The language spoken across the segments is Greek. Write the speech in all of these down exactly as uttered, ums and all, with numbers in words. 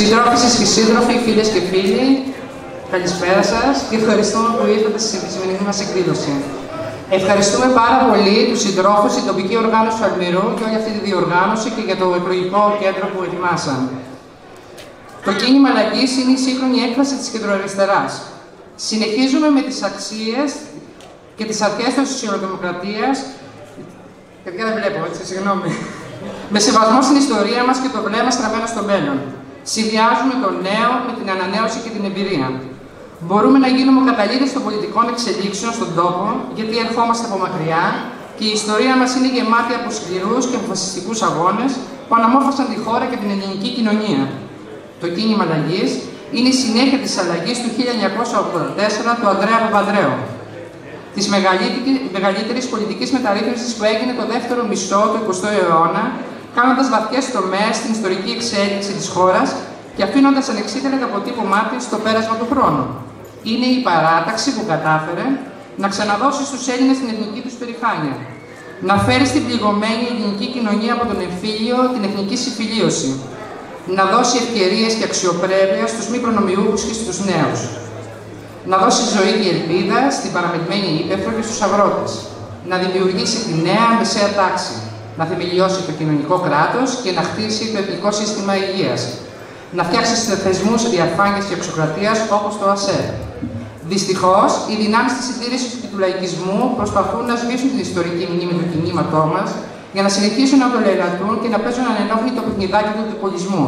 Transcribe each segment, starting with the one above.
Συντρόφισσες και σύντροφοι, φίλες και φίλοι, καλησπέρα σας και ευχαριστούμε που ήρθατε στη σημερινή μας εκδήλωση. Ευχαριστούμε πάρα πολύ τους συντρόφους, την τοπική οργάνωση του Αλμυρού και όλη αυτή τη διοργάνωση και για το εκλογικό κέντρο που ετοιμάσαν. Το κίνημα αλλαγής είναι η σύγχρονη έκφραση της κεντροαριστεράς. Συνεχίζουμε με τις αξίες και τις αρχές της σοσιαλδημοκρατίας. Παιδιά δεν βλέπω, έτσι, συγγνώμη. Με σεβασμό στην ιστορία μας και το βλέμμα στραμμένο στο μέλλον. Συνδυάζουμε το νέο με την ανανέωση και την εμπειρία. Μπορούμε να γίνουμε καταλήτες των πολιτικών εξελίξεων στον τόπο, γιατί ερχόμαστε από μακριά και η ιστορία μας είναι γεμάτη από σκληρούς και αποφασιστικούς αγώνες που αναμόρφωσαν τη χώρα και την ελληνική κοινωνία. Το κίνημα αλλαγής είναι η συνέχεια της αλλαγής του χίλια εννιακόσια ογδόντα τέσσερα του Ανδρέα Παπανδρέου, της μεγαλύτερης πολιτικής μεταρρύθμισης που έγινε το δεύτερο μισό του εικοστού αιώνα, κάνοντας βαθιές τομές στην ιστορική εξέλιξη της χώρας και αφήνοντας ανεξίτηλα το αποτύπωμά της στο πέρασμα του χρόνου. Είναι η παράταξη που κατάφερε να ξαναδώσει στους Έλληνες την εθνική τους περηφάνεια, να φέρει στην πληγωμένη ελληνική κοινωνία από τον εμφύλιο την εθνική συμφιλίωση, να δώσει ευκαιρίες και αξιοπρέπεια στους μη προνομιούχους και στους νέους, να δώσει ζωή και ελπίδα στην παραμετρημένη ύπαιθρο και στους αγρότες, να δημιουργήσει τη νέα μεσαία τάξη, να θεμελιώσει το κοινωνικό κράτος και να χτίσει το εθνικό σύστημα υγείας, να φτιάξει θεσμούς διαφάνειας και εξωκρατίας όπως το ΑΣΕ. Δυστυχώς, οι δυνάμεις της συντήρησης και του λαϊκισμού προσπαθούν να σβήσουν την ιστορική μνήμη του κινήματό μας για να συνεχίσουν να το λαιλατούν και να παίζουν ανενόχλητο παιχνιδάκι του διπολισμού.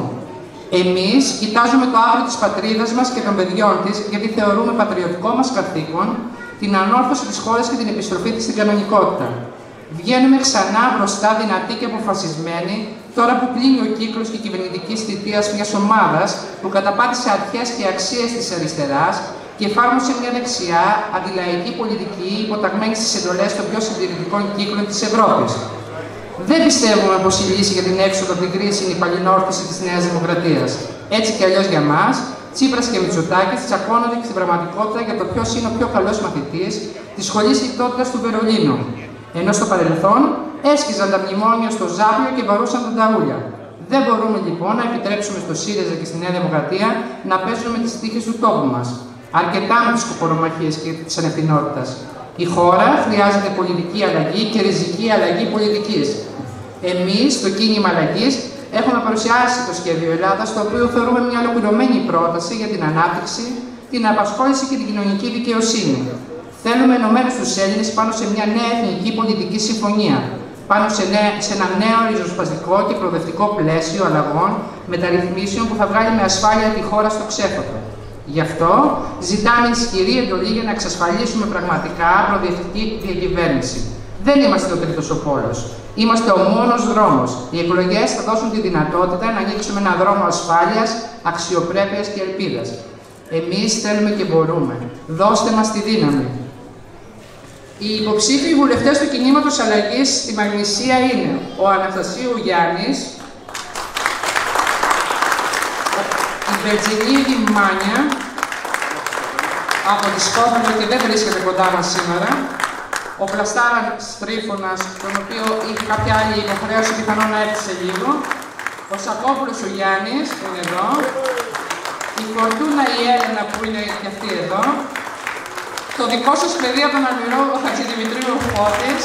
Εμείς κοιτάζουμε το αύριο της πατρίδας μας και των παιδιών της, γιατί θεωρούμε πατριωτικό μας καθήκον την ανόρθωση της χώρας και την επιστροφή της στην κανονικότητα. Βγαίνουμε ξανά μπροστά δυνατοί και αποφασισμένοι, τώρα που κλείνει ο κύκλος και κυβερνητικής θητείας μιας ομάδας που καταπάτησε αρχές και αξίες της αριστεράς και εφάρμοσε μια δεξιά αντιλαϊκή πολιτική υποταγμένη στις εντολές των πιο συντηρητικών κύκλων της Ευρώπης. Δεν πιστεύουμε πως η λύση για την έξοδο από την κρίση είναι η παλινόρθωση της Νέας Δημοκρατίας. Έτσι κι αλλιώς για μας, Τσίπρας και Μητσοτάκης τσακώνονται και στην πραγματικότητα για το ποιος είναι ο πιο καλός μαθητής της σχολής λιτότητας του Βερολίνου. Ενώ στο παρελθόν έσκυζαν τα μνημόνια στο Ζάπιο και βαρούσαν τον Ταούλια. Δεν μπορούμε λοιπόν να επιτρέψουμε στο ΣΥΡΙΖΑ και στη Νέα Δημοκρατία να παίζουμε τις τύχες του τόπου μας. Αρκετά με τις σκοπορομαχίες και της ανευθυνότητας. Η χώρα χρειάζεται πολιτική αλλαγή και ριζική αλλαγή πολιτικής. Εμείς, το κίνημα αλλαγής, έχουμε παρουσιάσει το σχέδιο Ελλάδας, το οποίο θεωρούμε μια ολοκληρωμένη πρόταση για την ανάπτυξη, την απασχόληση και την κοινωνική δικαιοσύνη. Θέλουμε ενωμένους τους Έλληνες πάνω σε μια νέα εθνική πολιτική συμφωνία, πάνω σε, νέα, σε ένα νέο ριζοσπαστικό και προοδευτικό πλαίσιο αλλαγών μεταρρυθμίσεων που θα βγάλει με ασφάλεια τη χώρα στο ξέφωτο. Γι' αυτό ζητάμε ισχυρή εντολή για να εξασφαλίσουμε πραγματικά προοδευτική διακυβέρνηση. Δεν είμαστε ο τρίτος ο πόλος. Είμαστε ο μόνος δρόμος. Οι εκλογές θα δώσουν τη δυνατότητα να ανοίξουμε έναν δρόμο ασφάλειας, αξιοπρέπειας και ελπίδας. Εμείς θέλουμε και μπορούμε. Δώστε μας τη δύναμη. Οι υποψήφιοι βουλευτές του κινήματος αλλαγής στη Μαγνησία είναι ο Αναστασίου Γιάννης, η Βερτζινίδη Μάνια από τη Σκόπελο και δεν βρίσκεται κοντά μας σήμερα, ο Πλαστάρας Τρίφωνας, τον οποίο είχε κάποια άλλη υποχρέωση, πιθανόν να έρθει σε λίγο, ο Σακόπουλος ο Γιάννης, που είναι εδώ, η Φορτούνα η Έλενα, που είναι και αυτή εδώ, το δικό σας παιδί από τον Αλμυρό, ο Χατζηδημητρίου ο Φώτης,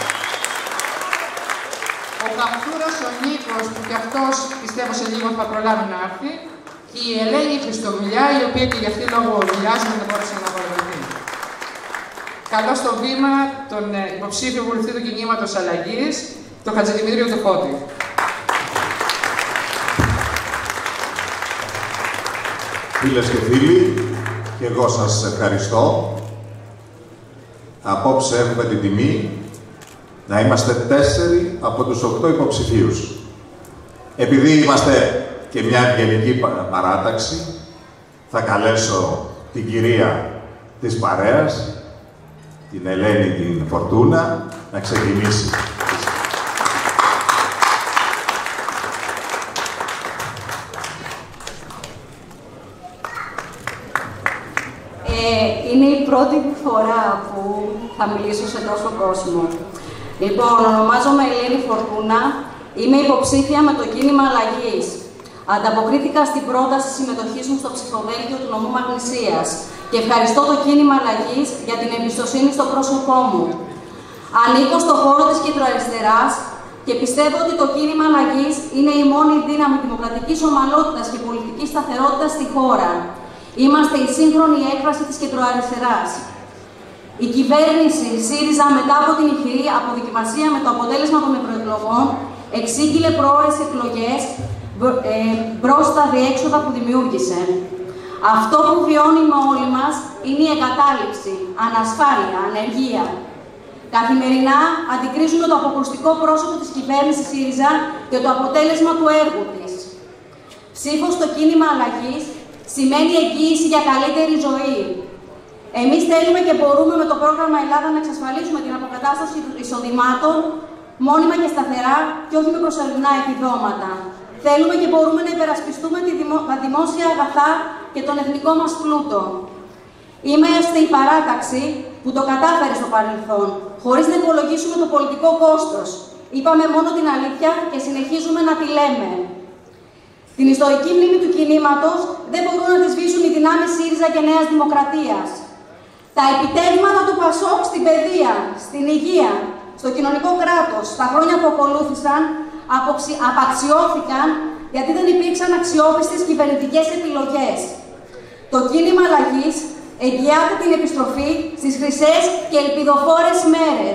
ο Καπτούρας ο Νίκος, που και αυτός πιστεύω σε λίγο θα προλάβει να έρθει, και η Ελένη Χριστοδουλιά, η οποία και γι' αυτή λόγω δουλειάς δεν μπόρεσε να παραδοθεί. Καλώ στο βήμα τον υποψήφιο βουλευτή του κινήματος αλλαγής, τον Χατζηδημητρίου του Φώτη. Φίλες και φίλοι, και εγώ σας ευχαριστώ. Απόψε έχουμε την τιμή να είμαστε τέσσερι από τους οκτώ υποψηφίους. Επειδή είμαστε και μια ευγενική παράταξη, θα καλέσω την κυρία της παρέας, την Ελένη την Φορτούνα, να ξεκινήσει. Είναι η πρώτη φορά που θα μιλήσω σε τόσο κόσμο. Λοιπόν, ονομάζομαι Ελένη Φορτούνα, είμαι υποψήφια με το κίνημα αλλαγής. Ανταποκρίθηκα στην πρόταση συμμετοχής μου στο ψηφοδέλτιο του νομού Μαγνησίας και ευχαριστώ το κίνημα αλλαγής για την εμπιστοσύνη στο πρόσωπό μου. Ανήκω στο χώρο της κεντροαριστεράς και πιστεύω ότι το κίνημα αλλαγής είναι η μόνη δύναμη δημοκρατικής ομαλότητας και πολιτικής σταθερότητας στη χώρα. Είμαστε η σύγχρονη έκφραση της κεντροαριστεράς. Η κυβέρνηση ΣΥΡΙΖΑ, μετά από την ηχηρή αποδοκιμασία με το αποτέλεσμα των ευρωεκλογών, εξήγηλε πρόορες εκλογές ε, μπρος στα διέξοδα που δημιούργησε. Αυτό που βιώνουμε όλοι μας είναι η εγκατάλειψη, ανασφάλεια, ανεργία. Καθημερινά αντικρίζουμε το αποκρουστικό πρόσωπο της κυβέρνησης ΣΥΡΙΖΑ και το αποτέλεσμα του έργου της. Ψήφος στο κίνημα αλλαγής σημαίνει εγγύηση για καλύτερη ζωή. Εμείς θέλουμε και μπορούμε με το πρόγραμμα Ελλάδα να εξασφαλίσουμε την αποκατάσταση εισοδημάτων μόνιμα και σταθερά και όχι με προσωρινά επιδόματα. Θέλουμε και μπορούμε να υπερασπιστούμε τη δημο... τα δημόσια αγαθά και τον εθνικό μας πλούτο. Είμαστε η παράταξη που το κατάφερε στο παρελθόν, χωρίς να υπολογίσουμε το πολιτικό κόστος. Είπαμε μόνο την αλήθεια και συνεχίζουμε να τη λέμε. Την ιστορική μνήμη του κινήματος δεν μπορούν να τη σβήσουν οι δυνάμεις ΣΥΡΙΖΑ και Νέας Δημοκρατίας. Τα επιτεύγματα του ΠΑΣΟΚ στην παιδεία, στην υγεία, στο κοινωνικό κράτος, τα χρόνια που ακολούθησαν, αποξι... απαξιώθηκαν γιατί δεν υπήρξαν αξιόπιστες κυβερνητικές επιλογές. Το κίνημα αλλαγής εγγυάται την επιστροφή στις χρυσές και ελπιδοφόρες μέρες.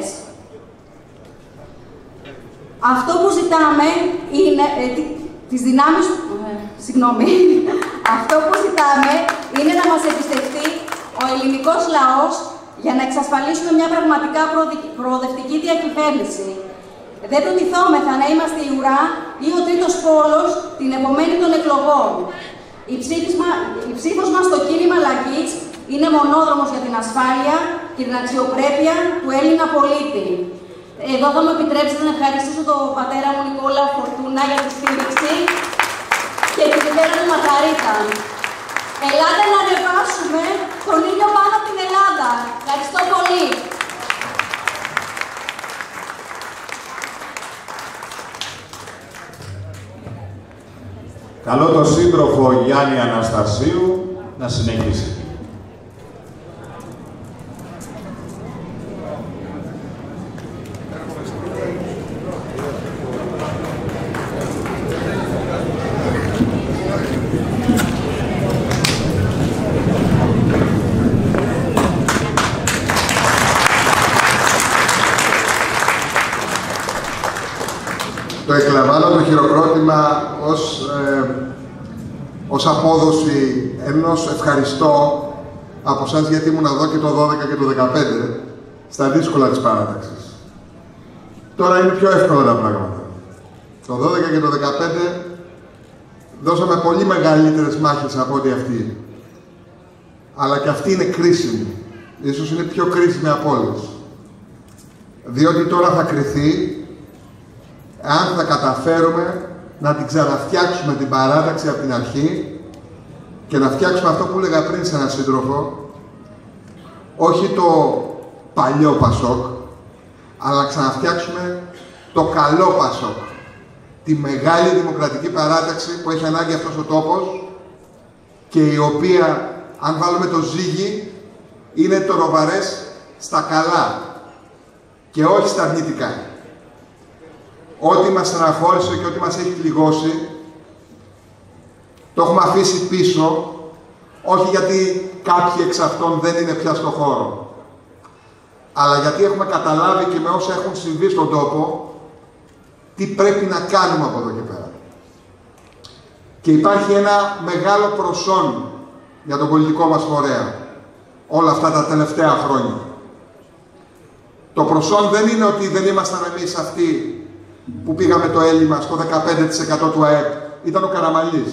Αυτό που ζητάμε είναι... Ε, τις δυνάμεις... Ε, συγγνώμη. Αυτό που ζητάμε είναι να μας εμπιστευτεί ο ελληνικός λαός για να εξασφαλίσουμε μια πραγματικά προοδευτική διακυβέρνηση. Δεν προτιθόμεθα να είμαστε η ουρά ή ο τρίτος πόλος την επομένη των εκλογών. Η, ψήφισμα, η ψήφος μας στο κίνημα αλλαγής είναι μονόδρομος για την ασφάλεια και την αξιοπρέπεια του Έλληνα πολίτη. Εδώ θα μου επιτρέψετε να ευχαριστήσω τον πατέρα μου Νικόλα Φορτούνα για τη στήριξη και την μητέρα του Μαργαρίτα. Ελάτε να ανεβάσουμε τον ήλιο πάνω από την Ελλάδα. Ευχαριστώ πολύ. Καλώ τον σύντροφο Γιάννη Αναστασίου να συνεχίσει. Το εκλαμβάνω το χειροκρότημα ως, ε, ως απόδοση ενός ευχαριστώ από εσάς γιατί ήμουν εδώ και το δώδεκα και το δεκαπέντε στα δύσκολα της παράταξης. Τώρα είναι πιο εύκολα τα πράγματα. Το δώδεκα και το δεκαπέντε δώσαμε πολύ μεγαλύτερες μάχες από ό,τι αυτή. Αλλά και αυτή είναι κρίσιμη. Ίσως είναι πιο κρίσιμη από όλες. Διότι τώρα θα κριθεί αν θα καταφέρουμε να την ξαναφτιάξουμε την παράταξη από την αρχή και να φτιάξουμε αυτό που έλεγα πριν σε έναν σύντροφο, όχι το παλιό Πασόκ, αλλά να ξαναφτιάξουμε το καλό Πασόκ. Τη μεγάλη δημοκρατική παράταξη που έχει ανάγκη αυτός ο τόπος και η οποία, αν βάλουμε το ζύγι, είναι το ροβαρές στα καλά και όχι στα αρνητικά. Ό,τι μας στεναχώρησε και ό,τι μας έχει πληγώσει, το έχουμε αφήσει πίσω, όχι γιατί κάποιοι εξ αυτών δεν είναι πια στο χώρο, αλλά γιατί έχουμε καταλάβει και με όσα έχουν συμβεί στον τόπο, τι πρέπει να κάνουμε από εδώ και πέρα. Και υπάρχει ένα μεγάλο προσόν για τον πολιτικό μας φορέα, όλα αυτά τα τελευταία χρόνια. Το προσόν δεν είναι ότι δεν ήμασταν εμείς αυτοί που πήγαμε το έλλειμμα στο δεκαπέντε τοις εκατό του ΑΕΠ, ήταν ο Καραμανλής.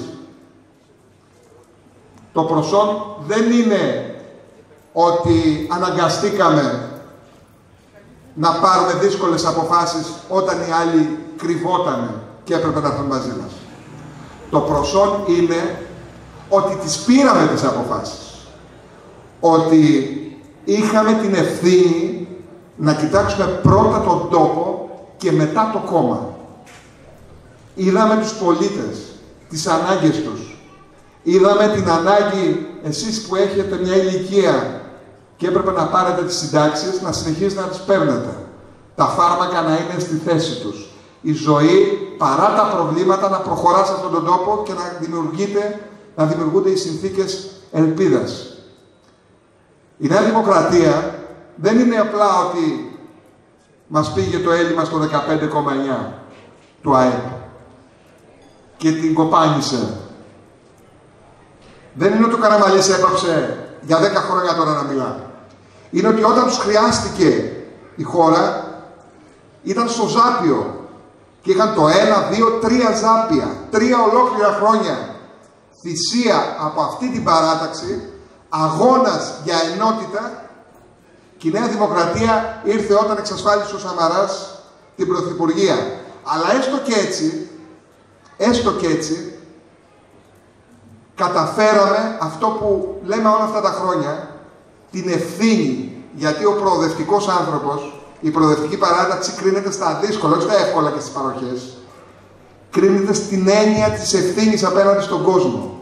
Το προσόν δεν είναι ότι αναγκαστήκαμε να πάρουμε δύσκολες αποφάσεις όταν οι άλλοι κρυβότανε και έπρεπε να έρθουν μαζί μας. Το προσόν είναι ότι τις πήραμε τις αποφάσεις. Ότι είχαμε την ευθύνη να κοιτάξουμε πρώτα τον τόπο και μετά το κόμμα. Είδαμε τους πολίτες, τις ανάγκες τους. Είδαμε την ανάγκη, εσείς που έχετε μια ηλικία και έπρεπε να πάρετε τις συντάξεις, να συνεχίσετε να τις παίρνετε. Τα φάρμακα να είναι στη θέση τους. Η ζωή, παρά τα προβλήματα, να προχωρά σε αυτόν τον τόπο και να, δημιουργείται, να δημιουργούνται οι συνθήκες ελπίδας. Η Νέα Δημοκρατία δεν είναι απλά ότι μας πήγε το έλλειμμα στο δεκαπέντε κόμμα εννιά του ΑΕΠ και την κοπάνισε. Δεν είναι ότι ο Καραμανλής έπαψε για δέκα χρόνια τώρα να μιλά. Είναι ότι όταν τους χρειάστηκε η χώρα, ήταν στο Ζάπιο και είχαν το ένα, δύο, τρία Ζάπια, τρία ολόκληρα χρόνια θυσία από αυτή την παράταξη, αγώνας για ενότητα, και η Νέα Δημοκρατία ήρθε όταν εξασφάλισε ο Σαμαράς την πρωθυπουργία. Αλλά έστω και έτσι, έστω και έτσι, καταφέραμε αυτό που λέμε όλα αυτά τα χρόνια, την ευθύνη, γιατί ο προοδευτικός άνθρωπος, η προοδευτική παράταξη κρίνεται στα δύσκολα, όχι στα εύκολα και στις παροχές, κρίνεται στην έννοια της ευθύνης απέναντι στον κόσμο.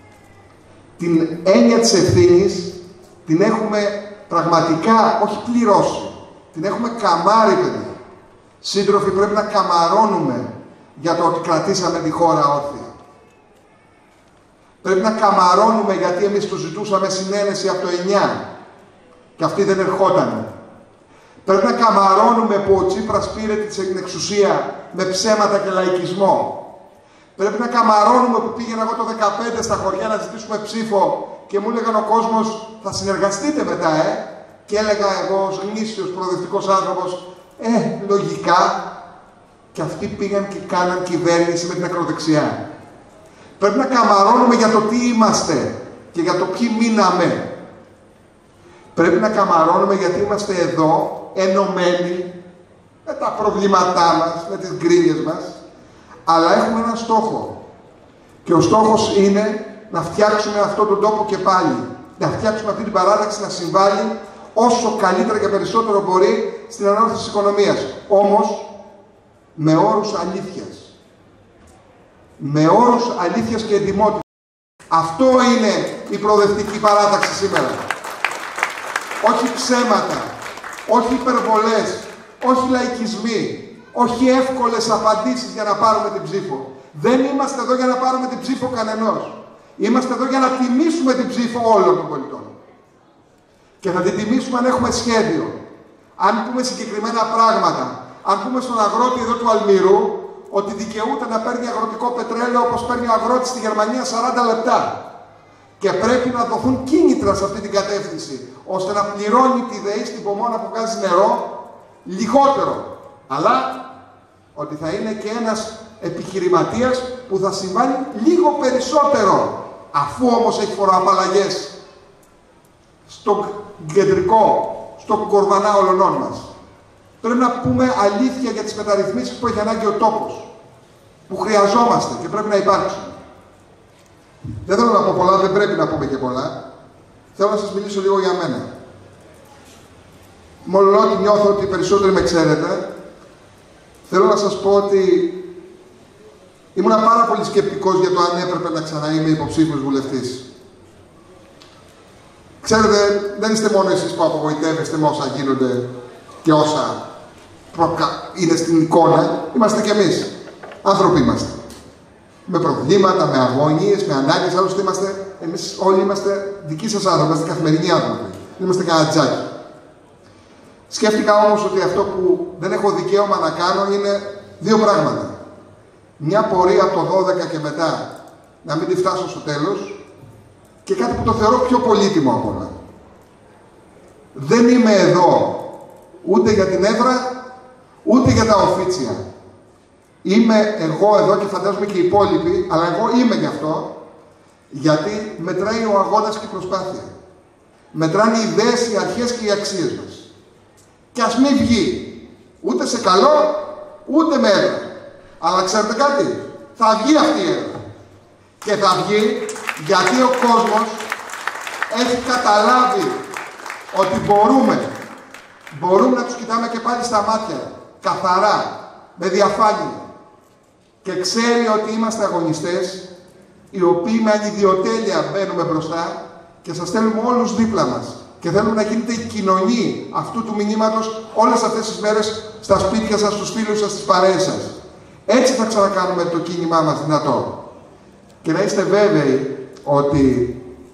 Την έννοια της ευθύνης την έχουμε πραγματικά, όχι πληρώσει, την έχουμε καμάρει, παιδιά. Σύντροφοι, πρέπει να καμαρώνουμε για το ότι κρατήσαμε τη χώρα όρθια. Πρέπει να καμαρώνουμε γιατί εμείς το ζητούσαμε συνένεση από το εννιά και αυτή δεν ερχότανε. Πρέπει να καμαρώνουμε που ο Τσίπρας πήρε την εξουσία με ψέματα και λαϊκισμό. Πρέπει να καμαρώνουμε που πήγαινα εγώ το δεκαπέντε στα χωριά να ζητήσουμε ψήφο και μου έλεγαν ο κόσμος, θα συνεργαστείτε μετά, ε. Και έλεγα εγώ ως γνήσιος προοδευτικός άνθρωπος, ε, λογικά. Και αυτοί πήγαν και κάναν κυβέρνηση με την ακροδεξιά. Πρέπει να καμαρώνουμε για το τι είμαστε και για το ποιοι μείναμε. Πρέπει να καμαρώνουμε γιατί είμαστε εδώ, ενωμένοι, με τα προβλήματά μας, με τις γκρίνιες μας, αλλά έχουμε έναν στόχο. Και ο στόχος είναι να φτιάξουμε αυτόν τον τόπο και πάλι. Να φτιάξουμε αυτή την παράταξη να συμβάλλει όσο καλύτερα και περισσότερο μπορεί στην ανόρθωση της οικονομίας. Όμως, με όρους αλήθειας. Με όρους αλήθειας και εντιμότητας. Αυτό είναι η προοδευτική παράταξη σήμερα. Όχι ψέματα, όχι υπερβολές, όχι λαϊκισμοί, όχι εύκολες απαντήσεις για να πάρουμε την ψήφο. Δεν είμαστε εδώ για να πάρουμε την ψήφο κανενός. Είμαστε εδώ για να τιμήσουμε την ψήφο όλων των πολιτών. Και θα την τιμήσουμε αν έχουμε σχέδιο. Αν πούμε συγκεκριμένα πράγματα. Αν πούμε στον αγρότη εδώ του Αλμυρού ότι δικαιούται να παίρνει αγροτικό πετρέλαιο όπως παίρνει ο αγρότης στη Γερμανία σαράντα λεπτά. Και πρέπει να δοθούν κίνητρα σε αυτή την κατεύθυνση, ώστε να πληρώνει τη ΔΕΗ στην Πομόνα που βγάζει νερό λιγότερο. Αλλά ότι θα είναι και ένας επιχειρηματίας που θα συμβάλλει λίγο περισσότερο, αφού όμως έχει φοροαπαλλαγές στο κεντρικό, στο κορβανά όλων μας. Πρέπει να πούμε αλήθεια για τις μεταρρυθμίσεις που έχει ανάγκη ο τόπος, που χρειαζόμαστε και πρέπει να υπάρξουν. Δεν θέλω να πω πολλά, δεν πρέπει να πούμε και πολλά. Θέλω να σας μιλήσω λίγο για μένα. Μόνο ότι νιώθω ότι περισσότεροι με ξέρετε, θέλω να σας πω ότι ήμουν πάρα πολύ σκεπτικός για το αν έπρεπε να ξαναείμαι υποψήφιος βουλευτής. Ξέρετε, δεν είστε μόνο εσείς που απογοητεύεστε με όσα γίνονται και όσα είναι στην εικόνα. Είμαστε κι εμείς. Άνθρωποι είμαστε. Με προβλήματα, με αγωνίες, με ανάγκες. Άλλωστε είμαστε, εμείς όλοι είμαστε δικοί σας άνθρωποι, είμαστε καθημερινοί άνθρωποι. Δεν είμαστε κανένα τζάκι. Σκέφτηκα όμως ότι αυτό που δεν έχω δικαίωμα να κάνω είναι δύο πράγματα. Μια πορεία από το δώδεκα και μετά να μην τη φτάσω στο τέλος και κάτι που το θεωρώ πιο πολύτιμο από όλα. Δεν είμαι εδώ ούτε για την έδρα, ούτε για τα οφίτσια. Είμαι εγώ εδώ και φαντάζομαι και οι υπόλοιποι, αλλά εγώ είμαι γι' αυτό, γιατί μετράει ο αγώνας και η προσπάθεια. Μετράνε οι ιδέες, οι αρχές και οι αξίες μας. Και ας μην βγει ούτε σε καλό, ούτε με έδρα. Αλλά ξέρετε κάτι, θα βγει αυτή η έδρα. Και θα βγει γιατί ο κόσμος έχει καταλάβει ότι μπορούμε, μπορούμε να τους κοιτάμε και πάλι στα μάτια, καθαρά, με διαφάνεια. Και ξέρει ότι είμαστε αγωνιστές οι οποίοι με ανιδιοτέλεια μπαίνουμε μπροστά και σας θέλουμε όλους δίπλα μας. Και θέλουμε να γίνετε η κοινωνή αυτού του μηνύματος όλες αυτές τις μέρες στα σπίτια σας, στους φίλους σας, στις παρέες σας. Έτσι θα ξανακάνουμε το κίνημά μας δυνατό. Και να είστε βέβαιοι ότι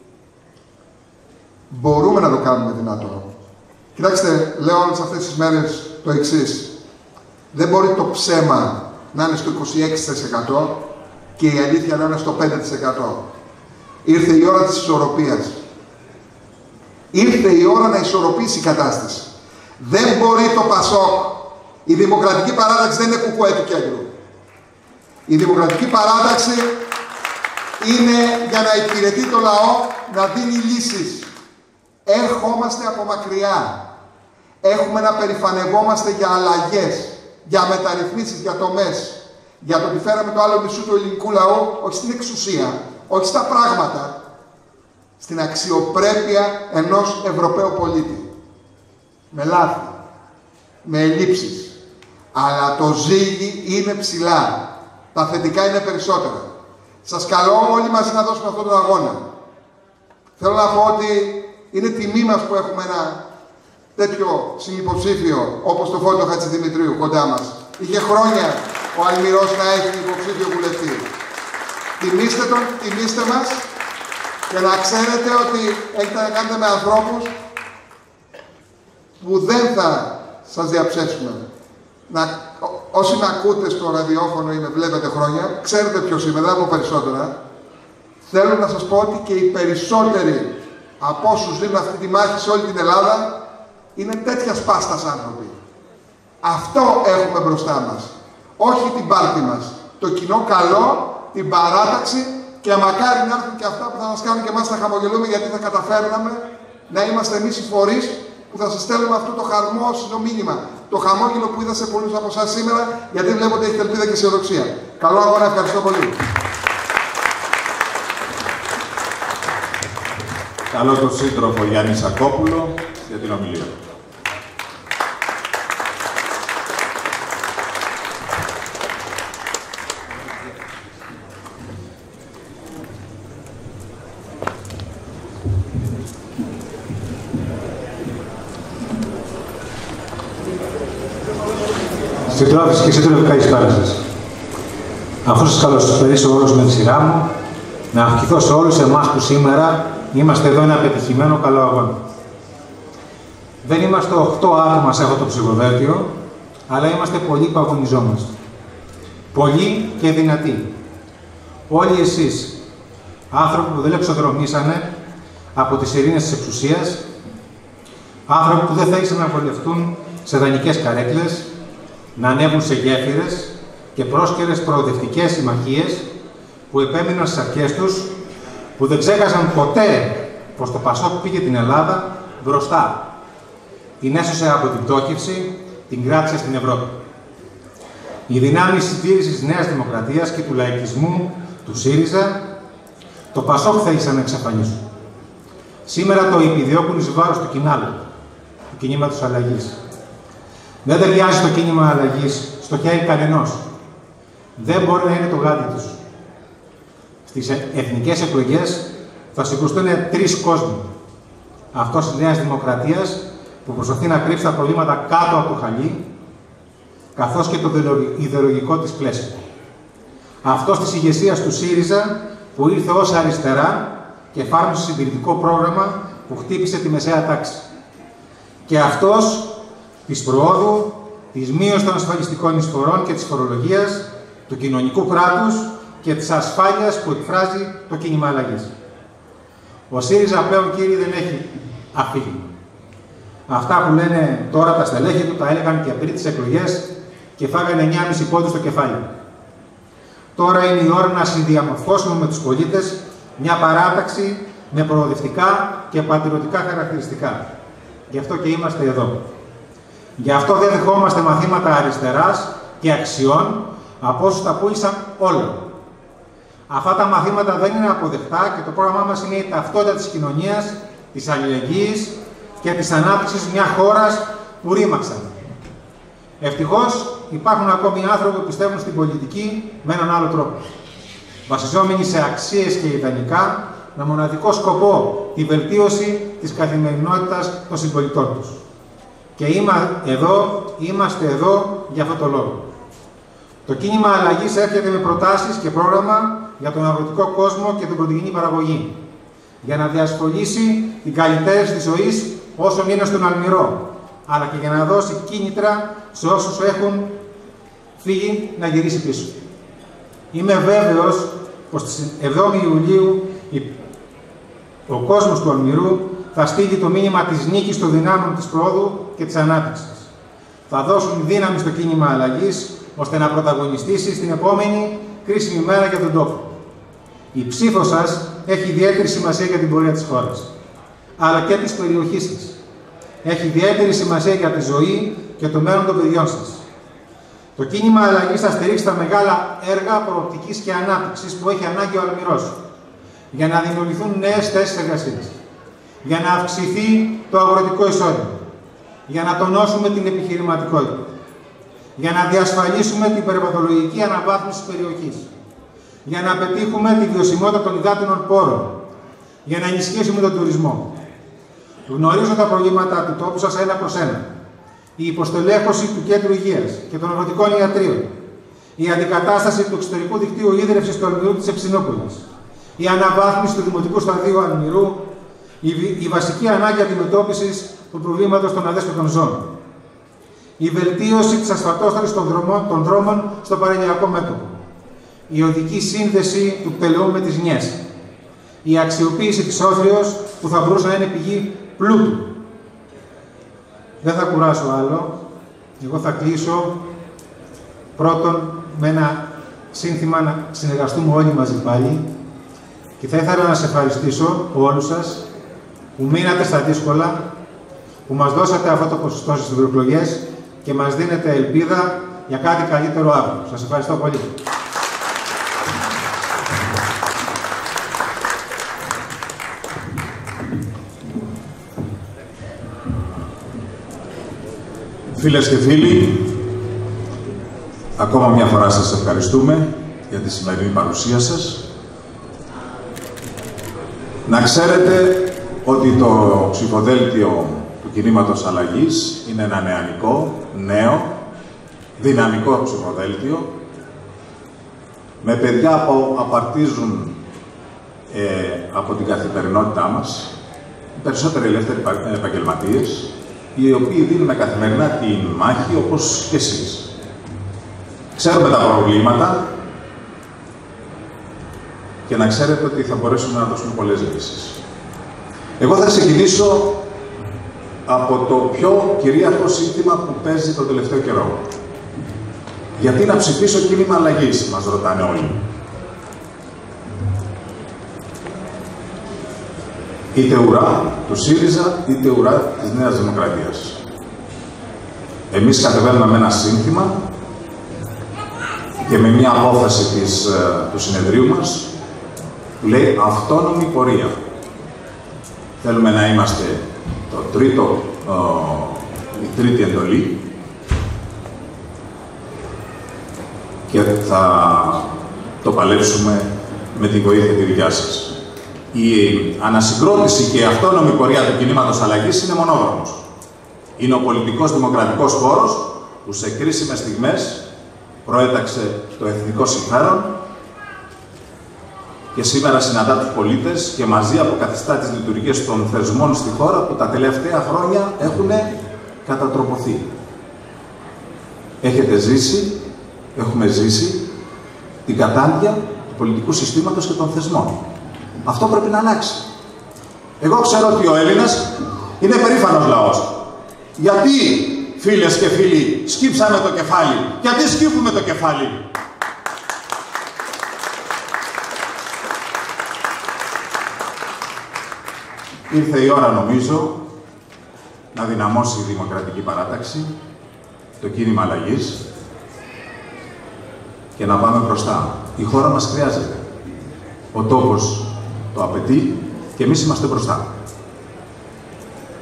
μπορούμε να το κάνουμε δυνατό. Κοιτάξτε, λέω όλες αυτές τις μέρες το εξής. Δεν μπορεί το ψέμα να είναι στο είκοσι έξι τοις εκατό και η αλήθεια να είναι στο πέντε τοις εκατό. Ήρθε η ώρα της ισορροπίας. Ήρθε η ώρα να ισορροπήσει η κατάσταση. Δεν μπορεί το ΠΑΣΟΚ, η Δημοκρατική Παράταξη δεν είναι κουκουέ του κέντρου. Η Δημοκρατική Παράταξη είναι για να υπηρετεί το λαό, να δίνει λύσεις. Ερχόμαστε από μακριά. Έχουμε να περηφανευόμαστε για αλλαγές, για μεταρρυθμίσεις, για τομές. Για το ότι φέραμε το άλλο μισού του ελληνικού λαού, όχι στην εξουσία, όχι στα πράγματα, στην αξιοπρέπεια ενός Ευρωπαίου πολίτη. Με λάθη, με ελλείψεις. Αλλά το ζύγι είναι ψηλά. Τα θετικά είναι περισσότερα. Σας καλώ όλοι μαζί να δώσουμε αυτόν τον αγώνα. Θέλω να πω ότι είναι τιμή μας που έχουμε ένα τέτοιο συνυποψήφιο όπως το Φώτο Χατζηδημητρίου κοντά μας. Είχε χρόνια ο Αλμυρός να έχει υποψήφιο βουλευτή. Τιμήστε τον, τιμήστε μας και να ξέρετε ότι έχετε να κάνετε με ανθρώπους που δεν θα σας διαψεύσουμε. Να, όσοι με ακούτε στο ραδιόφωνο ή με βλέπετε χρόνια, ξέρετε ποιος είμαι, δεν θα πω περισσότερα. Θέλω να σας πω ότι και οι περισσότεροι από όσους δίνουν αυτή τη μάχη σε όλη την Ελλάδα είναι τέτοιας πάστας άνθρωποι. Αυτό έχουμε μπροστά μας. Όχι την πάρτη μας. Το κοινό καλό, την παράταξη και μακάρι να έρθουν και αυτά που θα μας κάνουν και εμάς να χαμογελούμε, γιατί θα καταφέρναμε να είμαστε εμείς οι φορείς που θα σας στέλνουμε αυτό το χαρμόσυνο μήνυμα. Το χαμόγελο που είδα σε πολλούς από εσάς σήμερα, γιατί βλέπω ότι έχετε ελπίδα και αισιοδοξία. Καλό αγώνα, ευχαριστώ πολύ. Καλώ τον σύντροφο Γιάννη Σακόπουλο για την ομιλία. Συντρόφισσες και σύντροφοι, καλησπέρα σας. Αφού σας καλωσορίσω όλους με τη σειρά μου, να ευχηθώ σε όλους εμάς που σήμερα είμαστε εδώ ένα πετυχημένο καλό αγώνα. Δεν είμαστε οκτώ άτομα σε αυτό το ψηφοδέλτιο, αλλά είμαστε πολλοί που αγωνιζόμαστε. Πολλοί και δυνατοί. Όλοι εσείς, άνθρωποι που δεν εξοδρομήσανε από τις ειρήνες της εξουσίας, άνθρωποι που δεν θέλησαν να βολευτούν σε δανεικές καρέκλες, να ανέβουν σε γέφυρες και πρόσκαιρες προοδευτικές συμμαχίες που επέμειναν στις αρχές τους, που δεν ξέχασαν ποτέ πως το ΠΑΣΟΚ πήγε την Ελλάδα μπροστά. Την έσωσε από την πτώχευση, την κράτησε στην Ευρώπη. Οι δυνάμεις συντήρησης της Νέας Δημοκρατίας και του λαϊκισμού του ΣΥΡΙΖΑ, το ΠΑΣΟΚ θέλησαν να εξαφανίσουν. Σήμερα το επιδιώκουν εις βάρος του κοινάλου, του κινήματος αλλαγής. Δεν ταιριάζει το κίνημα αλλαγής στο χέρι κανενός. Δεν μπορεί να είναι το γάντι τους. Στις εθνικές εκλογές θα συγκρουστούν τρεις κόσμοι. Αυτός της Νέας Δημοκρατίας που προσπαθεί να κρύψει τα προβλήματα κάτω από το χαλί, καθώς και το ιδεολογικό της πλαίσιο. Αυτός της ηγεσίας του ΣΥΡΙΖΑ που ήρθε ως αριστερά και εφάρμοσε συντηρητικό πρόγραμμα που χτύπησε τη μεσαία τάξη. Και αυτός της προόδου, της μείωσης των ασφαλιστικών εισφορών και της φορολογίας, του κοινωνικού κράτους και της ασφάλειας που εκφράζει το κίνημα αλλαγής. Ο ΣΥΡΙΖΑ πλέον, κύριοι, δεν έχει αφήγημα. Αυτά που λένε τώρα τα στελέχη του τα έλεγαν και πριν τις εκλογές και φάγανε εννιά κόμμα πέντε πόντους στο κεφάλι. Τώρα είναι η ώρα να συνδιαμορφώσουμε με τους πολίτες μια παράταξη με προοδευτικά και πατριωτικά χαρακτηριστικά. Γι' αυτό και είμαστε εδώ. Γι' αυτό δεν δεχόμαστε μαθήματα αριστεράς και αξιών από όσους τα πούλησαν όλα. Αυτά τα μαθήματα δεν είναι αποδεκτά και το πρόγραμμά μας είναι η ταυτότητα της κοινωνίας, της αλληλεγγύης και της ανάπτυξης μιας χώρας που ρήμαξαν. Ευτυχώς υπάρχουν ακόμη άνθρωποι που πιστεύουν στην πολιτική με έναν άλλο τρόπο. βασιζόμενοι σε αξίες και ιδανικά, με μοναδικό σκοπό τη βελτίωση της καθημερινότητας των συμπολιτών τους. Και είμα εδώ, είμαστε εδώ για αυτό το λόγο. Το κίνημα αλλαγής έρχεται με προτάσεις και πρόγραμμα για τον αγροτικό κόσμο και την πρωτογενή παραγωγή, για να διασφαλίσει την καλυτέρευση της ζωής όσων είναι στον Αλμυρό, αλλά και για να δώσει κίνητρα σε όσους έχουν φύγει να γυρίσει πίσω. Είμαι βέβαιος πως στις εβδόμη Ιουλίου ο κόσμος του Αλμυρού θα στείλει το μήνυμα της νίκης των δυνάμεων της προόδου και της ανάπτυξης. Θα δώσουν δύναμη στο κίνημα αλλαγής, ώστε να πρωταγωνιστήσει στην επόμενη κρίσιμη μέρα για τον τόπο. Η ψήφος σας έχει ιδιαίτερη σημασία για την πορεία της χώρας, αλλά και της περιοχής σας. Έχει ιδιαίτερη σημασία για τη ζωή και το μέλλον των παιδιών σας. Το κίνημα αλλαγής θα στηρίξει τα μεγάλα έργα προοπτικής και ανάπτυξης που έχει ανάγκη ο Αλμυρός, για να δημιουργηθούν νέες θέσεις εργασίας, για να αυξηθεί το αγροτικό εισόδημα, για να τονώσουμε την επιχειρηματικότητα, για να διασφαλίσουμε την περιβαλλοντολογική αναβάθμιση της περιοχής, για να πετύχουμε τη βιωσιμότητα των υδάτινων πόρων, για να ενισχύσουμε τον τουρισμό. Γνωρίζω τα προβλήματα του τόπου σας ένα προς ένα. Η υποστελέχωση του κέντρου υγείας και των αγροτικών ιατρίων, η αντικατάσταση του εξωτερικού δικτύου ίδρυυσης του Αλμυρού της Ευξηνόπολης, η αναβάθμιση του δημοτικού σταδίου Αλμυρού, η, η βασική ανάγκη αντιμετώπισης του προβλήματος των αδέσποτων ζώων, η βελτίωση της ασφαλτόστρωσης των δρόμων, των δρόμων στο παραλιακό μέτωπο, η οδική σύνδεση του Πτελαιού με τις Νιές, η αξιοποίηση της Όθριος που θα μπορούσε να είναι πηγή πλούτου. Δεν θα κουράσω άλλο. Εγώ θα κλείσω πρώτον με ένα σύνθημα να συνεργαστούμε όλοι μαζί πάλι και θα ήθελα να σας ευχαριστήσω όλους σας που μείνατε στα δύσκολα, που μας δώσατε αυτό το ποσοστό στις ευρωεκλογές και μας δίνετε ελπίδα για κάτι καλύτερο αύριο. Σας ευχαριστώ πολύ. Φίλες και φίλοι, ακόμα μια φορά σας ευχαριστούμε για τη σημερινή παρουσία σας. Να ξέρετε ότι το ψηφοδέλτιο του κινήματος αλλαγής είναι ένα νεανικό, νέο, δυναμικό ψηφοδέλτιο, με παιδιά που απαρτίζουν ε, από την καθημερινότητά μας, περισσότεροι ελεύθεροι επαγγελματίες, οι οποίοι δίνουμε καθημερινά την μάχη, όπως και εσείς. Ξέρουμε τα προβλήματα και να ξέρετε ότι θα μπορέσουμε να δώσουμε πολλές λύσεις. Εγώ θα ξεκινήσω από το πιο κυρίαρχο σύνθημα που παίζει τον τελευταίο καιρό. Γιατί να ψηφίσω κίνημα αλλαγής, μας ρωτάνε όλοι. Είτε ουρά του ΣΥΡΙΖΑ, είτε ουρά της Νέας Δημοκρατίας. Εμείς κατεβαίνουμε με ένα σύνθημα και με μια απόφαση της, του συνεδρίου μας που λέει αυτόνομη πορεία. Θέλουμε να είμαστε το τρίτο, η τρίτη εντολή και θα το παλέψουμε με τη βοήθεια τη δικιά σας. Η ανασυγκρότηση και η αυτόνομη πορεία του κινήματος αλλαγής είναι μονόδρομος. Είναι ο πολιτικός δημοκρατικός χώρος που σε κρίσιμες στιγμές προέταξε το εθνικό συμφέρον και σήμερα συναντά τους πολίτες και μαζί αποκαθιστά τις λειτουργίες των θεσμών στη χώρα που τα τελευταία χρόνια έχουν κατατροποθεί. Έχετε ζήσει, έχουμε ζήσει την κατάντια του πολιτικού συστήματος και των θεσμών. Αυτό πρέπει να αλλάξει. Εγώ ξέρω ότι ο Έλληνας είναι περήφανος λαός. Γιατί, φίλες και φίλοι, σκύψαμε το κεφάλι? Γιατί σκύβουμε το κεφάλι? Ήρθε η ώρα, νομίζω, να δυναμώσει η Δημοκρατική Παράταξη, το κίνημα αλλαγής και να πάμε μπροστά. Η χώρα μας χρειάζεται. Ο τόπος το απαιτεί και εμείς είμαστε μπροστά.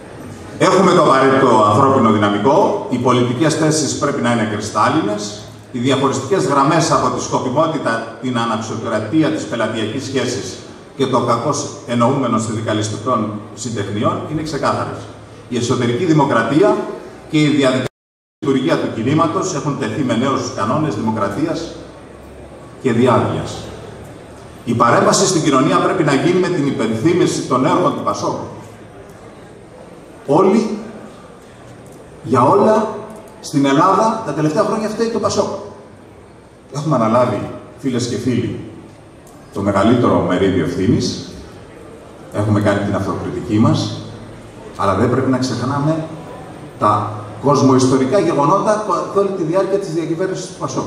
Έχουμε το απαραίτητο ανθρώπινο δυναμικό, οι πολιτικές θέσεις πρέπει να είναι κρυστάλλινες, οι διαχωριστικές γραμμές από τη σκοπιμότητα, την αναξιοκρατία της πελατειακής σχέσης και το κακώς εννοούμενο συνδικαλιστικών συντεχνιών είναι ξεκάθαρες. Η εσωτερική δημοκρατία και η διαδικασία λειτουργία του κινήματος έχουν τεθεί με νέους κανόνες δημοκρατίας και διάβγειας. Η παρέμβαση στην κοινωνία πρέπει να γίνει με την υπενθύμηση των έργων του Πασόκ. Όλοι, για όλα, στην Ελλάδα τα τελευταία χρόνια φταίει το Πασόκ. Έχουμε αναλάβει, φίλες και φίλοι, το μεγαλύτερο μερίδιο ευθύνης. Έχουμε κάνει την αυτοκριτική μας, αλλά δεν πρέπει να ξεχνάμε τα κοσμοϊστορικά γεγονότα όλη τη διάρκεια της διακυβέρνησης του Πασόκ.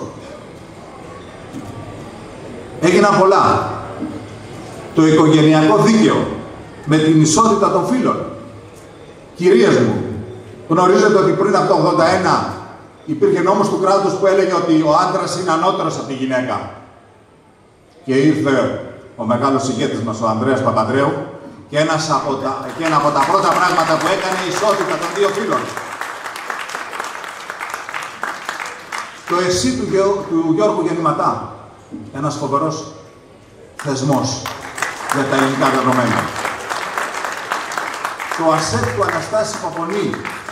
Έγιναν πολλά. Το οικογενειακό δίκαιο με την ισότητα των φύλων. Κυρίες μου, γνωρίζετε ότι πριν από το ογδόντα ένα υπήρχε νόμος του κράτους που έλεγε ότι ο άντρας είναι ανώτερος από τη γυναίκα. Και ήρθε ο μεγάλος ηγέτης μας, ο Ανδρέας Παπανδρέου, και, ένας από τα, και ένα από τα πρώτα πράγματα που έκανε η ισότητα των δύο φύλων. Το εσύ του, του Γιώργου Γεννηματά, ένας φοβερός θεσμός για τα ελληνικά δεδομένα. Το ΑΣΕΠ του Αναστάση Παπονή,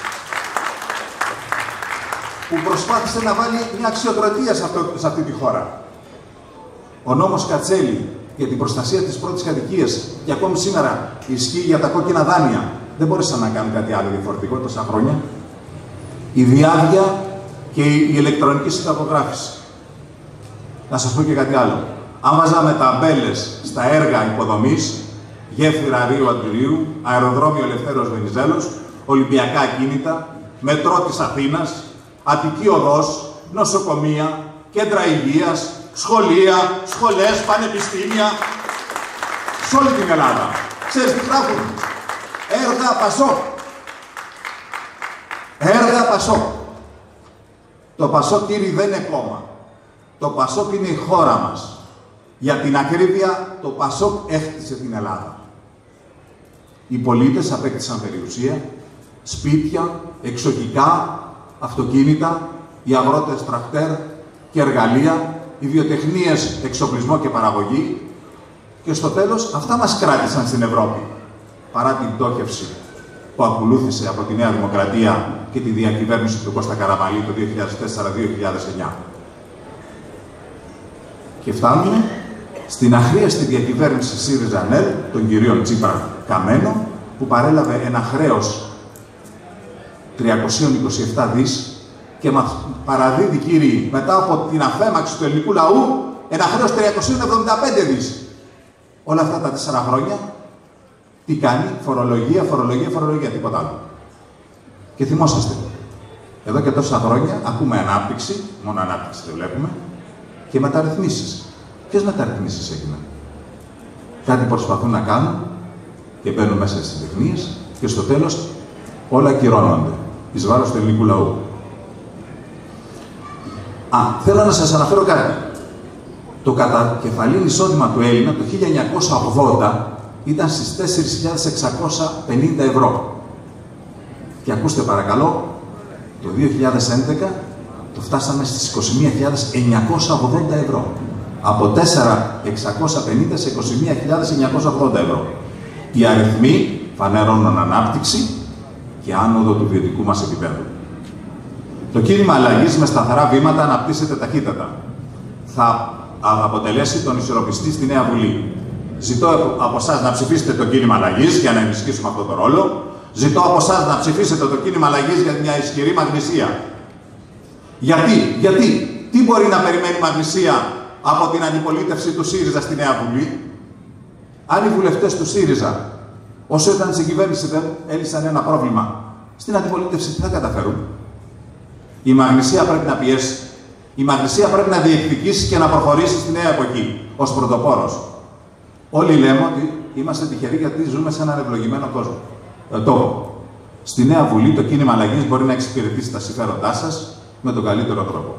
που προσπάθησε να βάλει μια αξιοκρατία σε, αυτό, σε αυτή τη χώρα. Ο νόμος Κατσέλη για την προστασία της πρώτης κατοικίας, και ακόμη σήμερα ισχύει για τα κόκκινα δάνεια. Δεν μπόρεσαν να κάνουν κάτι άλλο διαφορετικό τόσα χρόνια. Η διάβγεια και η ηλεκτρονική συνταγογράφηση. Να σας πω και κάτι άλλο. Αν βάζαμε ταμπέλες στα έργα υποδομής, γέφυρα Ρίου Αντιρίου, αεροδρόμιο Ελευθέρος Βενιζέλος, Ολυμπιακά ακίνητα, μετρό της Αθήνας, Αττική οδός, νοσοκομεία, κέντρα υγείας, σχολεία, σχολές, πανεπιστήμια, σε όλη την Ελλάδα. Ξέρεις τι γράφουν? Έργα Πασόκ. Έργα Πασόκ. Το Πασόκ, κύριοι, δεν είναι κόμμα. Το Πασόκ είναι η χώρα μας. Για την ακρίβεια, το Πασόκ έχτισε την Ελλάδα. Οι πολίτες απέκτησαν περιουσία, σπίτια, εξοχικά, αυτοκίνητα, οι αγρότες τρακτέρ και εργαλεία, οι βιοτεχνίες, εξοπλισμό και παραγωγή, και στο τέλος αυτά μας κράτησαν στην Ευρώπη, παρά την πτώχευση που ακολούθησε από τη Νέα Δημοκρατία και τη διακυβέρνηση του Κώστα Καραμανλή το δύο χιλιάδες τέσσερα με δύο χιλιάδες εννιά. Και φτάνουμε στην αχρίαστη διακυβέρνηση ΣΥΡΙΖΑ-ΝΕΛ των κυρίων Τσίπρα Καμένο, που παρέλαβε ένα χρέος τριακόσια είκοσι επτά δις και μας παραδίδει, κύριοι, μετά από την αφέμαξη του ελληνικού λαού, ένα χρέος τριακόσια εβδομήντα πέντε δις. Όλα αυτά τα τέσσερα χρόνια, τι κάνει? Φορολογία, φορολογία, φορολογία, τίποτα άλλο. Και θυμόσαστε, εδώ και τόσα χρόνια ακούμε ανάπτυξη, μόνο ανάπτυξη δεν βλέπουμε, και μεταρρυθμίσεις. Ποιες μεταρρυθμίσεις έγιναν? Κάτι προσπαθούν να κάνουν και μπαίνουν μέσα στις τεχνίες και στο τέλος όλα ακυρώνονται εις βάρος του ελληνικού λαού. Α, θέλω να σας αναφέρω κάτι. Το κατακεφαλήν εισόδημα του Έλληνα το χίλια εννιακόσια ογδόντα ήταν στις τέσσερις χιλιάδες εξακόσια πενήντα ευρώ. Και ακούστε παρακαλώ, το δύο χιλιάδες έντεκα το φτάσαμε στις είκοσι μία χιλιάδες εννιακόσια ογδόντα ευρώ. Από τέσσερα χιλιάδες εξακόσια πενήντα σε είκοσι μία χιλιάδες εννιακόσια ογδόντα ευρώ. Οι αριθμοί φανερώνουν ανάπτυξη και άνοδο του βιωτικού μας επίπεδου. Το κίνημα αλλαγής με σταθερά βήματα αναπτύσσεται ταχύτατα. Θα αποτελέσει τον ισορροπιστή στη Νέα Βουλή. Ζητώ από εσάς να ψηφίσετε το κίνημα αλλαγής για να ενισχύσουμε αυτό το ρόλο. Ζητώ από εσάς να ψηφίσετε το κίνημα αλλαγής για μια ισχυρή Μαγνησία. Γιατί, γιατί, τι μπορεί να περιμένει η Μαγνησία από την αντιπολίτευση του ΣΥΡΙΖΑ στη Νέα Βουλή? Αν οι βουλευτές του ΣΥΡΙΖΑ, όσο ήταν στην κυβέρνηση, δεν έλυσαν ένα πρόβλημα, στην αντιπολίτευση τι θα καταφέρουν? Η Μαγνησία πρέπει να πιέσει. Η Μαγνησία πρέπει να διεκδικήσει και να προχωρήσει στη νέα εποχή, ως πρωτοπόρος. Όλοι λέμε ότι είμαστε τυχεροί γιατί ζούμε σε έναν ευλογημένο κόσμο. Ε, τόπο. Στη Νέα Βουλή το κίνημα αλλαγής μπορεί να εξυπηρετήσει τα συμφέροντά σας με τον καλύτερο τρόπο.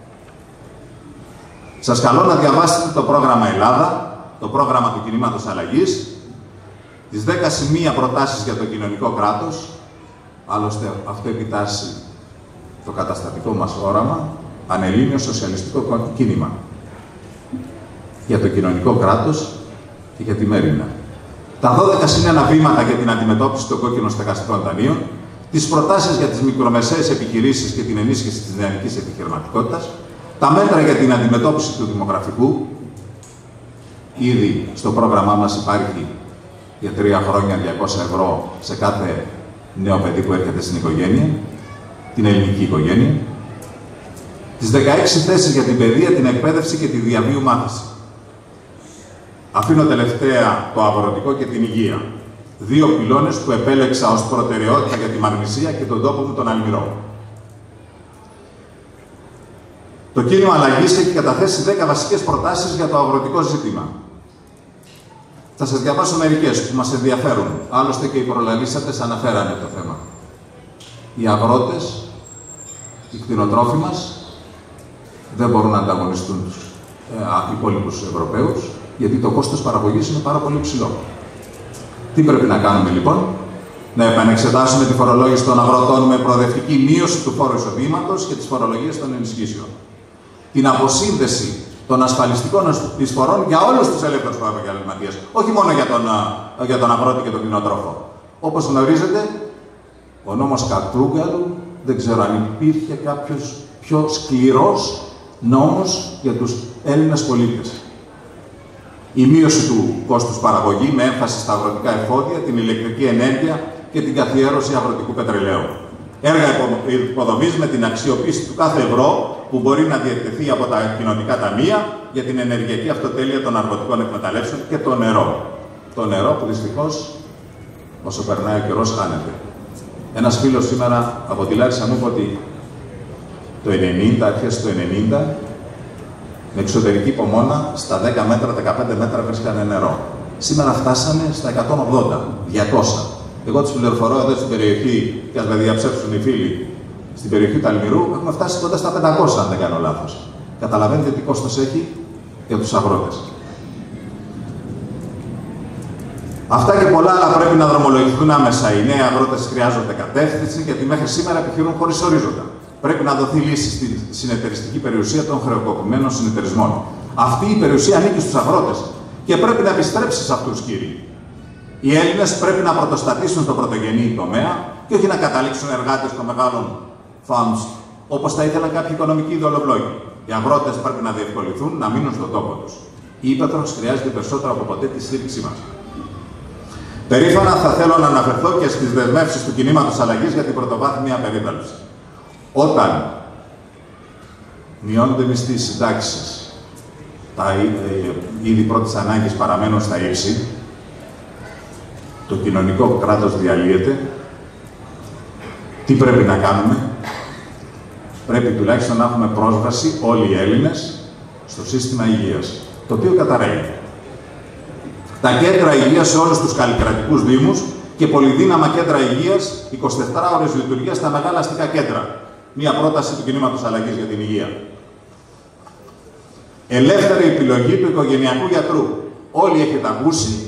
Σας καλώ να διαβάσετε το πρόγραμμα Ελλάδα, το πρόγραμμα του κινήματος αλλαγής, τις δέκα σημεία προτάσεις για το κοινωνικό κράτος, άλλωστε αυτό επιτάσσει το καταστατικό μας όραμα, πανελλήνιο σοσιαλιστικό κίνημα για το κοινωνικό κράτος και για τη Μέριννα. Τα δώδεκα συν ένα βήματα για την αντιμετώπιση των κόκκινων στεγαστικών δανείων, τις προτάσεις για τις μικρομεσαίες επιχειρήσεις και την ενίσχυση της νεανικής επιχειρηματικότητας, τα μέτρα για την αντιμετώπιση του δημογραφικού. Ήδη στο πρόγραμμά μας υπάρχει για τρία χρόνια διακόσια ευρώ σε κάθε νέο παιδί που έρχεται στην οικογένεια, την ελληνική οικογένεια. Τις δεκαέξι θέσεις για την παιδεία, την εκπαίδευση και τη διαβίου μάθηση. Αφήνω τελευταία το αγροτικό και την υγεία. Δύο πυλώνες που επέλεξα ως προτεραιότητα για τη Μαγνησία και τον τόπο μου τον Αλμυρό. Το κίνημα αλλαγής έχει καταθέσει δέκα βασικές προτάσεις για το αγροτικό ζήτημα. Θα σας διαβάσω μερικές που μας ενδιαφέρουν. Άλλωστε και οι προλαλήσατες αναφέρανε το θέμα. Οι αγρότες, οι κτηνοτρόφοι μας, δεν μπορούν να ανταγωνιστούν τους ε, υπόλοιπους Ευρωπαίους, γιατί το κόστος παραγωγής είναι πάρα πολύ ψηλό. Τι πρέπει να κάνουμε λοιπόν? Να επανεξετάσουμε τη φορολόγηση των αγροτών με προοδευτική μείωση του φόρου εισοδήματος και της φορολογίας των ενισχύσεων. Την αποσύνδεση των ασφαλιστικών εισφορών για όλους τους ελεύθερους επαγγελματίες, όχι μόνο για τον, για τον αγρότη και τον κτηνοτρόφο. Όπως γνωρίζετε, ο νόμος Κατρούγκαλου, δεν ξέρω αν υπήρχε κάποιος πιο σκληρός νόμος για τους Έλληνες πολίτες. Η μείωση του κόστους παραγωγή με έμφαση στα αγροτικά εφόδια, την ηλεκτρική ενέργεια και την καθιέρωση αγροτικού πετρελαίου. Έργα υποδομής με την αξιοποίηση του κάθε ευρώ που μπορεί να διατεθεί από τα κοινοτικά ταμεία για την ενεργειακή αυτοτέλεια των αγροτικών εκμεταλλεύσεων και το νερό. Το νερό που δυστυχώς όσο περνάει ο καιρός χάνεται. Ένας φίλος σήμερα από τη Λάρισα μου είπε ότι το ενενήντα, αρχές του ενενήντα, με εξωτερική Πομόνα, στα δέκα μέτρα, δεκαπέντε μέτρα βρίσκανε νερό. Σήμερα φτάσανε στα εκατόν ογδόντα, διακόσια. Εγώ τους πληροφορώ εδώ στην περιοχή, και ας με διαψεύσουν οι φίλοι, στην περιοχή του Αλμυρού, έχουμε φτάσει κοντά στα πεντακόσια, αν δεν κάνω λάθος. Καταλαβαίνετε τι κόστος έχει για τους αγρότες. Αυτά και πολλά άλλα πρέπει να δρομολογηθούν άμεσα. Οι νέοι αγρότες χρειάζονται κατεύθυνση, γιατί μέχρι σήμερα επιχειρούν χωρίς ορίζοντα. Πρέπει να δοθεί λύση στη συνεταιριστική περιουσία των χρεοκοπημένων συνεταιρισμών. Αυτή η περιουσία ανήκει στους αγρότες και πρέπει να επιστρέψει σε αυτούς, κύριοι. Οι Έλληνες πρέπει να πρωτοστατήσουν στον πρωτογενή τομέα και όχι να καταλήξουν εργάτες των μεγάλων farms, όπως θα ήθελαν κάποιοι οικονομικοί ιδεολόγοι. Οι αγρότες πρέπει να διευκολυνθούν να μείνουν στον τόπο τους. Η Ήπεθρος χρειάζεται περισσότερο από ποτέ τη στήριξή μας. Περήφανα θα θέλω να αναφερθώ και στις δεσμεύσεις του κινήματος αλλαγής για την πρωτοβάθμια περίθαλψη. Όταν μειώνονται μισθοί, συντάξεις, τα είδη πρώτης ανάγκης παραμένουν στα ύψη, το κοινωνικό κράτος διαλύεται, τι πρέπει να κάνουμε? Πρέπει τουλάχιστον να έχουμε πρόσβαση όλοι οι Έλληνες στο σύστημα υγείας, το οποίο καταραίει. Τα κέντρα υγείας σε όλους τους καλλικρατικούς δήμους και πολυδύναμα κέντρα υγείας, εικοσιτέσσερις ώρες λειτουργίας στα μεγάλα αστικά κέντρα. Μία πρόταση του κινήματος αλλαγής για την υγεία. Ελεύθερη επιλογή του οικογενειακού γιατρού. Όλοι έχετε ακούσει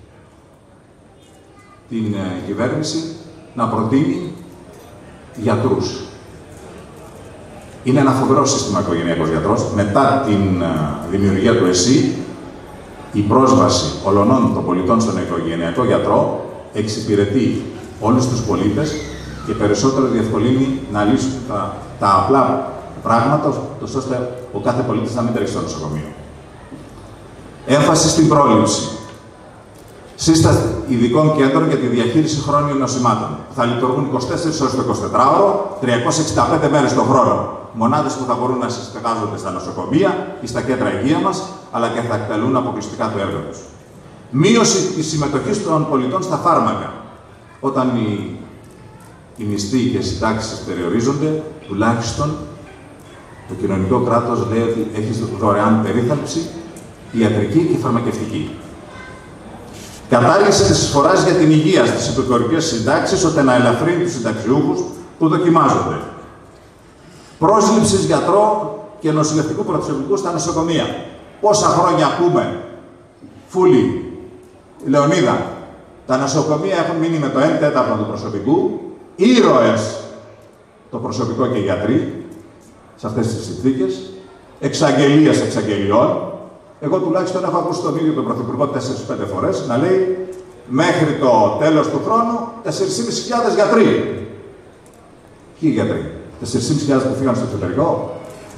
την ε, κυβέρνηση να προτείνει γιατρούς. Είναι ένα φοβερό σύστημα οικογενειακός γιατρός. Μετά την ε, δημιουργία του ΕΣΥ, η πρόσβαση ολονών των πολιτών στον οικογενειακό γιατρό εξυπηρετεί όλους τους πολίτες και περισσότερο διευκολύνει να λύσουν τα, τα απλά πράγματα, ώστε ο κάθε πολίτης να μην τρέχει στο νοσοκομείο. Έμφαση στην πρόληψη. Σύσταση ειδικών κέντρων για τη διαχείριση χρόνιων νοσημάτων. Θα λειτουργούν είκοσι τέσσερις ώρες το εικοσιτετράωρο, τριακόσιες εξήντα πέντε μέρες το χρόνο. Μονάδες που θα μπορούν να συστεγάζονται στα νοσοκομεία ή στα κέντρα υγεία μας, αλλά και θα εκτελούν αποκλειστικά το έργο τους. Μείωση της συμμετοχής των πολιτών στα φάρμακα. Όταν οι, οι μισθοί και οι συντάξεις περιορίζονται, τουλάχιστον το κοινωνικό κράτος λέει ότι έχει δωρεάν περίθαλψη, ιατρική και φαρμακευτική. Κατάργηση της εισφοράς για την υγεία στις επικουρικές συντάξεις, ώστε να ελαφρύνει τους συνταξιούχους που δοκιμάζονται. Πρόσληψης γιατρών και νοσηλευτικού προσωπικού στα νοσοκομεία. Πόσα χρόνια ακούμε, Φούλη, Λεωνίδα, τα νοσοκομεία έχουν μείνει με το ένα τέταρτο του προσωπικού, ήρωες το προσωπικό και οι γιατροί, σε αυτές τις συνθήκες, εξαγγελίας εξαγγελιών. Εγώ τουλάχιστον έχω ακούσει τον ίδιο τον Πρωθυπουργό τέσσερις πέντε φορές να λέει μέχρι το τέλος του χρόνου τέσσερις χιλιάδες πεντακόσιοι γιατροί. Ποιοι γιατροί, τέσσερις χιλιάδες πεντακόσιοι που φύγαν στο εξωτερικό.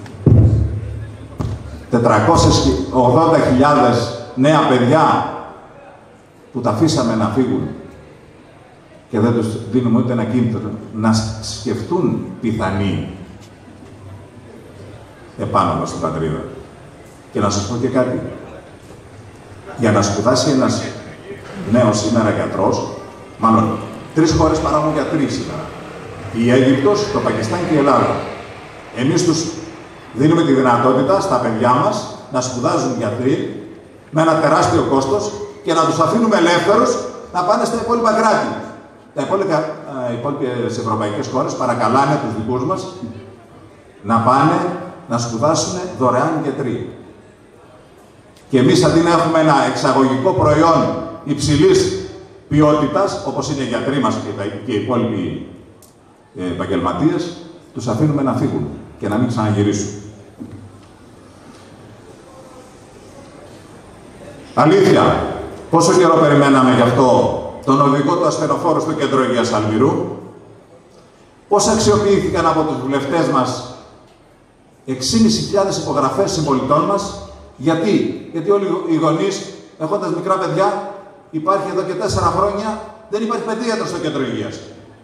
τετρακόσιες ογδόντα χιλιάδες νέα παιδιά που τα αφήσαμε να φύγουν και δεν τους δίνουμε ούτε ένα κίνητρο να σκεφτούν πιθανή επάνωδο στην πατρίδα. Και να σας πω και κάτι. Για να σπουδάσει ένας νέος σήμερα γιατρός, μάλλον τρεις χώρες παράγουν γιατροί σήμερα. Η Αίγυπτος, το Πακιστάν και η Ελλάδα. Εμείς τους δίνουμε τη δυνατότητα στα παιδιά μας να σπουδάζουν γιατροί με ένα τεράστιο κόστος και να τους αφήνουμε ελεύθερους να πάνε στα υπόλοιπα κράτη. Τα υπόλοιπα, ε, υπόλοιπες ευρωπαϊκές χώρες παρακαλάνε τους δικούς μας να πάνε να σπουδάσουν δωρεάν γιατροί. Και εμείς αντί να έχουμε ένα εξαγωγικό προϊόν υψηλής ποιότητας, όπως είναι οι γιατροί μας και, τα, και οι υπόλοιποι ε, επαγγελματίες, τους αφήνουμε να φύγουν και να μην ξαναγυρίσουν. Αλήθεια, πόσο καιρό περιμέναμε γι' αυτό τον οδηγό του ασθενοφόρου στο κέντρο υγείας Αλμυρού, πώς αξιοποιήθηκαν από τους βουλευτές μας έξι χιλιάδες πεντακόσιες υπογραφές συμπολιτών μας. Γιατί, γιατί όλοι οι γονείς, έχοντας μικρά παιδιά, υπάρχει εδώ και τέσσερα χρόνια, δεν υπάρχει παιδίατρο στο κέντρο υγείας.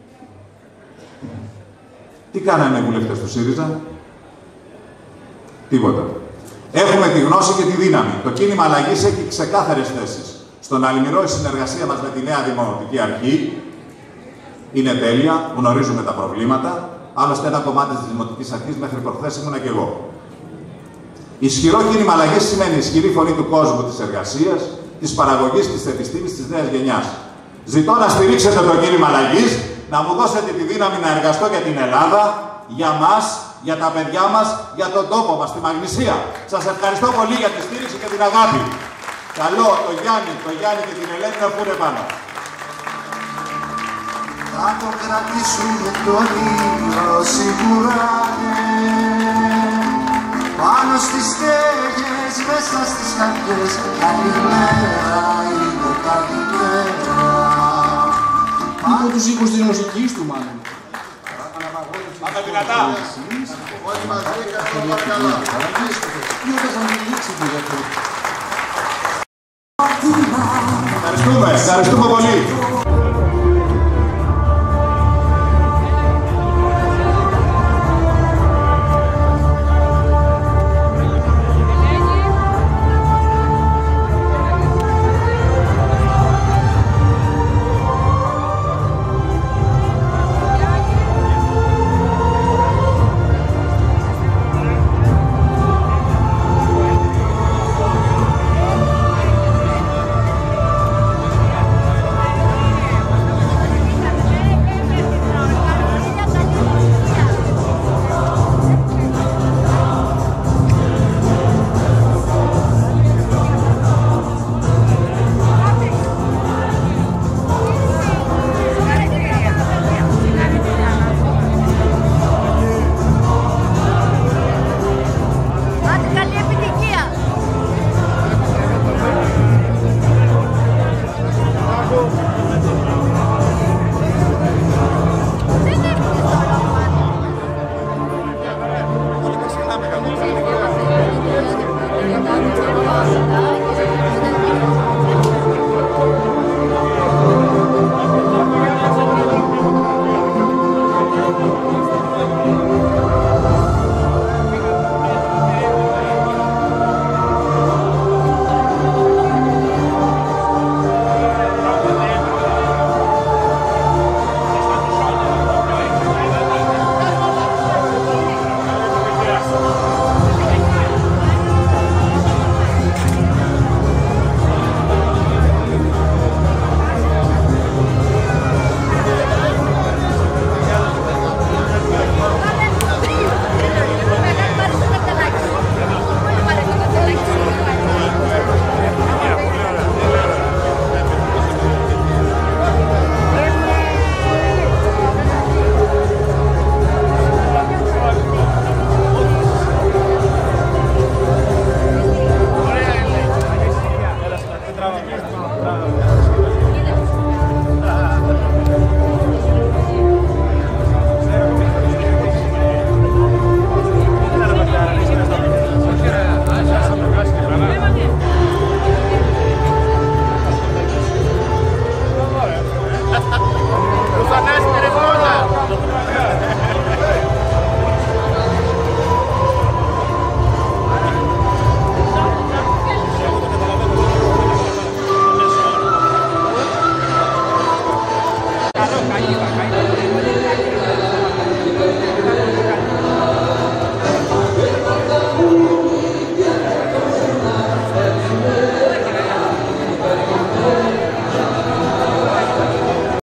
Τι κάνανε οι βουλευτές του ΣΥΡΙΖΑ? Τίποτα. Έχουμε τη γνώση και τη δύναμη. Το κίνημα αλλαγής έχει ξεκάθαρες θέσεις. Στον Αλμυρό η συνεργασία μας με τη νέα Δημοτική Αρχή είναι τέλεια, γνωρίζουμε τα προβλήματα. Άλλωστε, ένα κομμάτι της Δημοτικής Αρχής μέχρι προχθές ήμουνα και εγώ. Ισχυρό κίνημα αλλαγής σημαίνει ισχυρή φωνή του κόσμου, της εργασίας, της παραγωγής, της επιστήμης, της νέας γενιάς. Ζητώ να στηρίξετε το κίνημα αλλαγής, να μου δώσετε τη δύναμη να εργαστώ για την Ελλάδα, για μας, για τα παιδιά μας, για τον τόπο μας, τη Μαγνησία. Σας ευχαριστώ πολύ για τη στήριξη και την αγάπη. Καλό το Γιάννη, το Γιάννη και την Ελένη να βγουν πάνω. Θα το κρατήσουμε το ήλιο σίγουρα, πάνω στις στέγες, μέσα στις καρδιές. Καλημέρα είναι καλημέρα. Από τους οίκους της μουσικής του μάλλον. Πάμε δυνατά. Όλοι μαζί, καλό παρακαλώ. Ή όταν θα μιλήσει τη διαφορά. Ευχαριστούμε, ευχαριστούμε πολύ.